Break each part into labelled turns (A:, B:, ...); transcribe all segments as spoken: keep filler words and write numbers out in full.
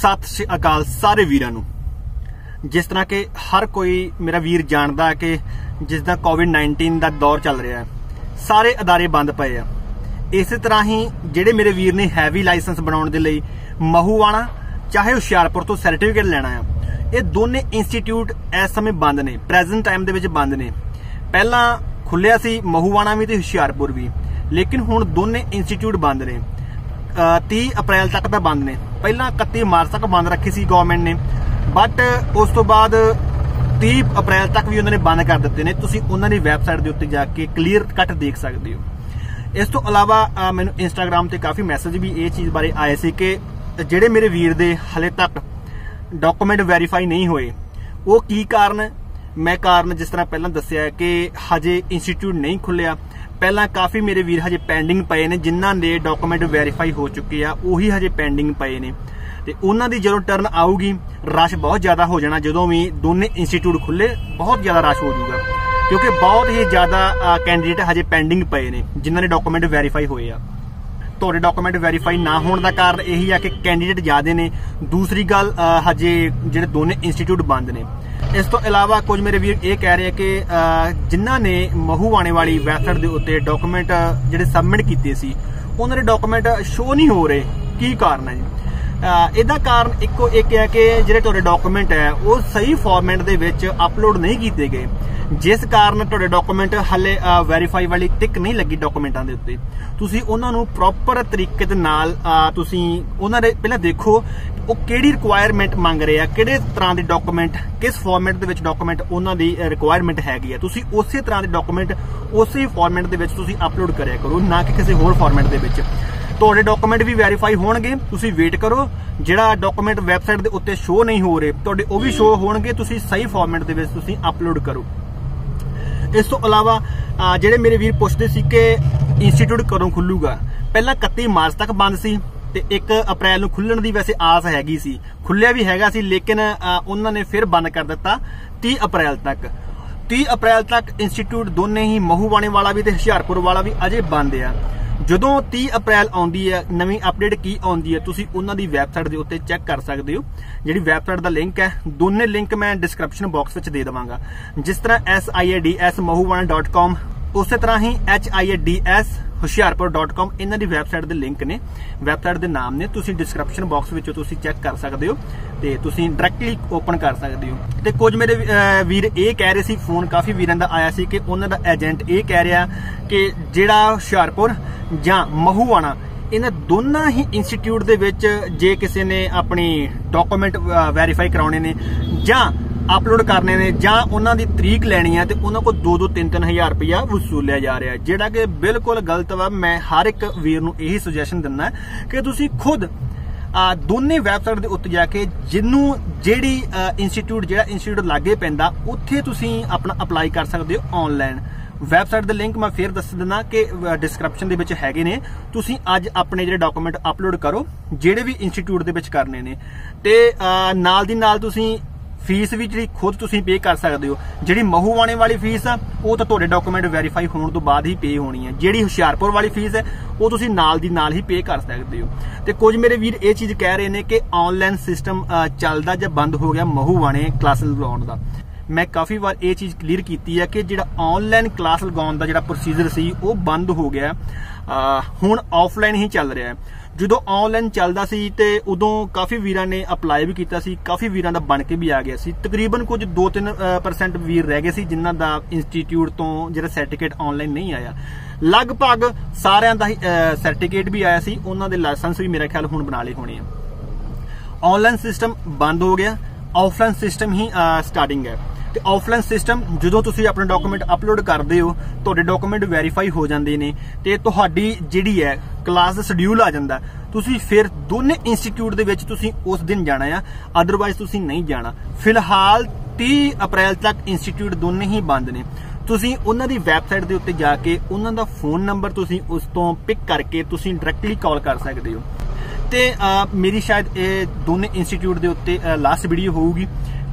A: सत श्री अकाल सारे वीरां नूं। जिस तरह के हर कोई मेरा वीर जानदा है कि जिस तरह कोविड नाइनटीन का दौर चल रहा है, सारे अदारे बंद पे आ। इस तरह ही जिहड़े मेरे वीर ने हैवी लाइसेंस बनाउण दे लई महूवाणा चाहे हुशियारपुर तो सर्टिफिकेट लेना है, ये दोने इंस्टीट्यूट इस समय बंद ने, प्रेजेंट टाइम दे विच बंद ने। पहला खुलिया सी महूवाणा भी ते हुशियारपुर भी, लेकिन हुण दोने इंस्टीट्यूट बंद ने। तीह अप्रैल तक तो बंद ने, पहला इकत्ती मार्च तक बंद रखी सी गवर्नमेंट ने, बट उस तो बाद तीह अप्रैल तक भी उन्होंने बंद कर दिते ने। तुसीं उन्हां दी वैबसाइट दे उत्ते जाके क्लीयर कट देख सकते हो। इस तो अलावा मैनूं इंस्टाग्राम ते काफ़ी मैसेज भी ये चीज़ बारे आए सी कि जिहड़े मेरे वीर दे हले तक डॉक्यूमेंट वैरीफाई नहीं होए, वो की कारण। मैं कारण जिस तरह पहला दस्सिया है कि हजे इंस्टीट्यूट नहीं खुलिया, पहला काफ़ी मेरे वीर हजे पेंडिंग पे ने, जिन्हां दे डॉक्यूमेंट वैरीफाई हो चुके आ उही हजे पेंडिंग पे ने। ते उन्हां दी जदों टर्न आऊगी रश बहुत ज़्यादा हो जाना। जदों भी दोने इंस्टीट्यूट खुले बहुत ज़्यादा रश हो जाऊगा, क्योंकि बहुत ही ज़्यादा कैंडीडेट हजे पेंडिंग पे ने जिन्हां दे डॉक्यूमेंट वैरीफाई होए आ। तुहाडे डॉक्यूमेंट वैरीफाई ना होने का कारण यही है कि कैंडीडेट ज़्यादा ने। दूसरी गल हजे जिहड़े दोने इंस्टीट्यूट बंद ने। इस तो इलावा कुछ मेरे वीर ये कह रहे हैं कि जिन्हां ने महूवाणे वाली वैबसाइट के उत्ते डॉक्यूमेंट जिहड़े सबमिट कीते सी उन्हां दे डॉक्यूमेंट शो नहीं हो रहे। की कारण है जी? इहदा कारण इक्को एक है कि जिहड़े तुहाडे डॉक्यूमेंट है वो सही फॉर्मेट दे विच अपलोड नहीं किए गए, जिस कारण तुहाडे डॉक्यूमेंट हले वैरीफाई वाली टिक नहीं लगी डॉक्यूमेंटां दे उत्ते। तुसीं उन्हां नूं प्रॉपर तरीके दे नाल तुसीं उन्हां दे पहिलां देखो वो किहड़ी रिक्वायरमेंट मंग रहे हैं, किहड़े तरह के डॉक्यूमेंट किस फॉर्मेट दे विच डॉक्यूमेंट उन्हां दी रिक्वायरमेंट हैगी है। तुसीं उसे तरह के डॉक्यूमेंट उसे फॉर्मेट दे विच तुसीं अपलोड करिया करो, ना कि किसी होर फॉर्मेट दे विच। तुहाडे डॉक्यूमेंट भी वैरीफाई होणगे, तुसीं वेट करो। जिहड़ा डॉक्यूमेंट वैबसाइट दे उत्ते शो नहीं हो रहे तुहाडे वो भी शो होणगे, तुसीं सही फॉर्मेट दे विच तुसीं अपलोड करो। इस तो अलावा जिहड़े मेरे वीर पुछदे सी कि इंस्टीट्यूट कदों खुलूगा, पहला इकत्ती मार्च तक बंद सी ते एक अप्रैल नूं खुलण दी वैसे आस हैगी सी, खुलिया भी हैगा सी, लेकिन उन्हां ने फिर बंद कर दिता तीह अप्रैल तक। तीह अप्रैल तक इंस्टीट्यूट दोने ही महूवाणे वाला भी ते हुशियारपुर वाला भी अजे बंद आ। जदों तीह अप्रैल आउंदी है नवीं अपडेट की आउंदी है, तुसीं उन्हां दी वैबसाइट दे उत्ते चैक कर सकते हो। जिहड़ी वैबसाइट दा लिंक है, दोने लिंक मैं डिस्क्रिप्शन बॉक्स विच दे देवांगा। जिस तरह S I A D S Mahuwana dot com, उस तरह ही H I A D S Hoshiarpur dot com इन्हां दी वैबसाइट दे लिंक ने, वैबसाइट दे नाम ने। तुसीं डिस्क्रिप्शन बॉक्स विचों तुसीं चैक कर सकते हो ते तुसीं डायरैक्टली ओपन कर सकते हो। ते कुछ मेरे वीर ये कह रहे सी, फोन काफ़ी वीरां दा आया सी कि उन्हां दा एजेंट ये कह रहा कि जिहड़ा हुशियारपुर जां महूवाणा इन्हां दोनों ही इंस्टीट्यूट दे विच जे किसी ने अपनी डॉक्यूमेंट वैरीफाई कराने ने जां अपलोड करने ने जां उन्हां दी तरीक लैनी है, तो उन्हां को दो दो तीन तीन हज़ार रुपया वसूलिया जा रहा है, जिहड़ा कि बिल्कुल गलत वा। मैं हर एक वीर नूं यही सुजैशन दिंदा कि तुसीं खुद दोने वैबसाइट दे उत्ते जाके जिन्नू जिहड़ी इंस्टीट्यूट जिहड़ा इंस्टीट्यूट लागे पैंदा उत्थे तुसीं अपना अपलाई कर सकते हो ऑनलाइन। वैबसाइट दा लिंक मैं फिर दस दिना कि डिस्क्रिप्शन दे विच हैगे ने। तुसीं अज अपने जिहड़े डॉक्यूमेंट अपलोड करो जिहड़े भी इंस्टीट्यूट दे विच करने ने, ते नाल दी नाल तुसीं फीस भी जी खुद तुसीं पे कर सकते हो। जी महूवाणे वाली फीस आ वो तो तुहाडे डॉक्यूमेंट वैरीफाई होने तो बाद ही पे होनी है, जी हुशियारपुर वाली फीस है वो तुसीं नाल दी नाल ही पे कर सकते हो। तो कुछ मेरे वीर ये चीज़ कह रहे हैं कि ऑनलाइन सिस्टम चलदा जां बंद हो गया महूवाणे क्लासिस लगाउण दा। मैं काफ़ी बार ये चीज़ क्लीयर की है कि जिहड़ा ऑनलाइन क्लास लगाउण दा जिहड़ा प्रोसीजर सी वो बंद हो गया, हुण ऑफलाइन ही चल रहा है। जो ऑनलाइन चलता सी ते उदों काफ़ी वीरां ने अपलाई भी किया सी, काफ़ी वीरां दा बन के भी आ गया सी। तकरीबन कुछ दो तीन परसेंट वीर रह गए सी जिन्हां दा इंस्टीट्यूट तो जिहड़ा सर्टिफिकेट ऑनलाइन नहीं आया। लगभग सारिਆਂ ਦਾ ही सर्टिफिकेट भी आया सी, उन्हां दे लाइसेंस भी मेरा ख्याल हुण बना लए होणे आ। ऑनलाइन सिस्टम बंद हो गया, ऑफलाइन सिस्टम ही स्टार्टिंग है। तो ऑफलाइन सिस्टम जो तुसीं अपने डॉक्यूमेंट अपलोड करते हो, तुहाडे डॉक्यूमेंट वैरीफाई हो जाते हैं, तो तुहाडी जिहड़ी है क्लास दा शेड्यूल आ जाता। तुसीं फिर दोने इंस्टीट्यूट दे विच तुसीं उस दिन जाना है, अदरवाइज तुसीं नहीं जाना। फिलहाल तीह अप्रैल तक इंस्टीट्यूट दोने ही बंद ने। तुसीं उन्हां दी वैबसाइट दे उत्ते जाके उन्हां दा फोन नंबर तुसीं उस तो पिक करके तुसीं डायरैक्टली कॉल कर सकते हो। तो मेरी शायद ये दोने इंस्टीट्यूट के उत्ते लास्ट वीडियो होगी,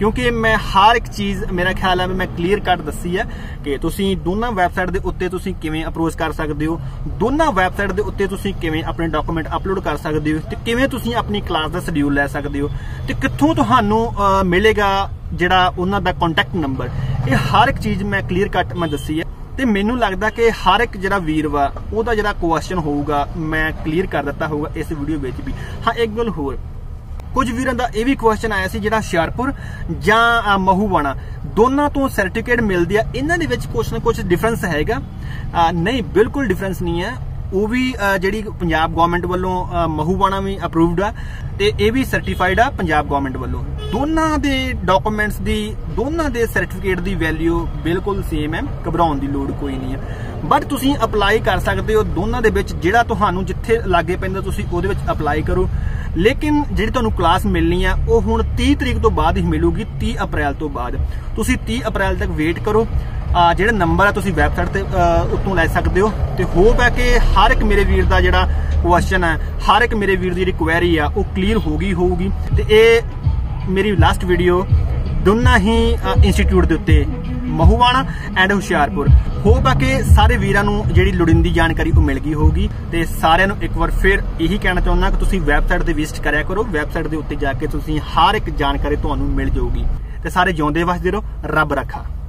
A: क्योंकि मैं हर एक चीज़ मेरा ख्याल है मैं क्लीयर कट दसी है कि तुसीं दोनों वैबसाइट के उत्ते तुसीं किवें अप्रोच कर सकते हो, दोनों वैबसाइट के उत्ते तुसीं किवें अपने डॉक्यूमेंट अपलोड कर सकते हो, ते किवें तुसीं अपनी क्लास का शेड्यूल लै सकते हो, ते कित्थों तुहानूं मिलेगा जिहड़ा उन्हां दा कॉन्टैक्ट नंबर। ये हर एक चीज़ मैं क्लीयर कट मैं दसी है ते मैनूं लगदा कि हर एक जिहड़ा वीर वा उहदा जिहड़ा क्वेश्चन होऊगा मैं क्लीयर कर दिता होगा इस वीडियो विच भी। हाँ एक गल होर, कुछ वीरां दा यह भी क्वेश्चन आया सी जिहड़ा हुशियारपुर जां महूवाणा दोनों तो सर्टिफिकेट मिलदी आ, इन्हां दे विच कुछ ना कुछ डिफरेंस हैगा? नहीं, बिल्कुल डिफरेंस नहीं है। वो भी जिहड़ी पंजाब गवर्नमेंट वालों महूवाणा भी अप्रूवड आ ते ये भी सर्टिफाइड आ पंजाब गवर्नमेंट वालों। दोनों दे डॉक्यूमेंट्स दी दोनों दे सर्टिफिकेट दी वैल्यू बिल्कुल सेम है, घबराउण दी लोड़ कोई नहीं है। बट तुसीं अप्लाई कर सकते हो दोनों दे विच, जिहड़ा तुहानूं जिथे लागे पैंदा तुसीं उहदे विच अप्लाई करो। लेकिन जिहड़ी तुहानूं क्लास मिलनी है वो हुण तीस तरीक तो बाद ही मिलूगी, तीस अप्रैल तो बाद। तुसीं तीस अप्रैल तक वेट करो। जिहड़ा नंबर है तुसीं वैबसाइट ते उत्तों लै सकते हो। तो होप है कि हर एक मेरे वीर का जिहड़ा क्वेश्चन है, हर एक मेरे वीर की जिहड़ी क्वेरी है वो क्लीयर हो गई होगी। तो ये मेरी लास्ट वीडियो दोनों ही इंस्टीट्यूट के उत्ते महूवाणा एंड हुशियारपुर। होप है कि सारे वीरां नूं जिहड़ी लोड़ींदी जानकारी वो मिल गई होगी। तो सारिआं नूं एक बार फिर यही कहना चाहुंदा कि तुसीं वैबसाइट ते विजिट करिया करो। वैबसाइट के उत्ते जाके तुसीं हर एक जानकारी तुहानूं मिल जाऊगी। तो सारे जिउंदे वसदे रहो, रब रखा।